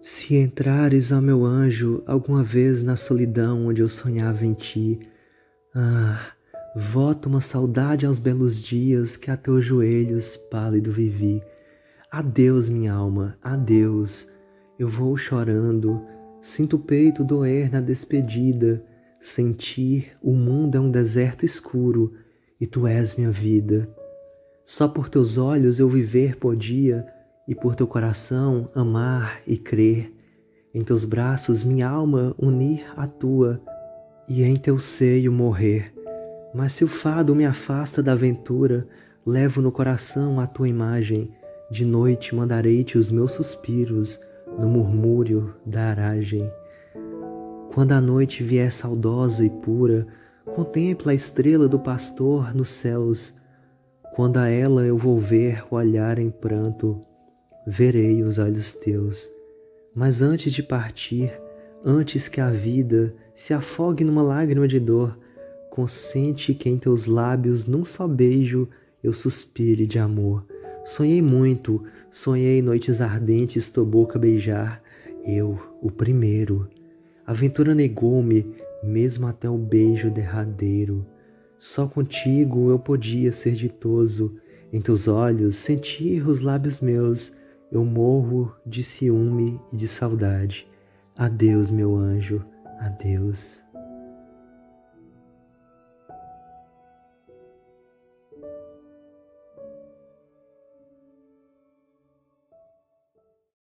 Se entrares, ó meu anjo, alguma vez na solidão onde eu sonhava em ti, volta uma saudade aos belos dias que a teus joelhos pálido vivi. Adeus, minha alma, adeus, eu vou chorando, sinto o peito doer na despedida, sentir o mundo é um deserto escuro e tu és minha vida. Só por teus olhos eu viver podia, e por teu coração amar e crer. Em teus braços minha alma unir à tua, e em teu seio morrer. Mas se o fado me afasta da aventura, levo no coração a tua imagem. De noite mandarei-te os meus suspiros, no murmúrio da aragem. Quando a noite vier saudosa e pura, contempla a estrela do pastor nos céus. Quando a ela eu vou ver o olhar em pranto, verei os olhos teus. Mas antes de partir, antes que a vida se afogue numa lágrima de dor, consente que em teus lábios, num só beijo, eu suspire de amor. Sonhei muito, sonhei noites ardentes tua boca beijar, eu, o primeiro. A aventura negou-me, mesmo até o beijo derradeiro. Só contigo eu podia ser ditoso, em teus olhos sentir os lábios meus. Eu morro de ciúme e de saudade. Adeus, meu anjo, adeus.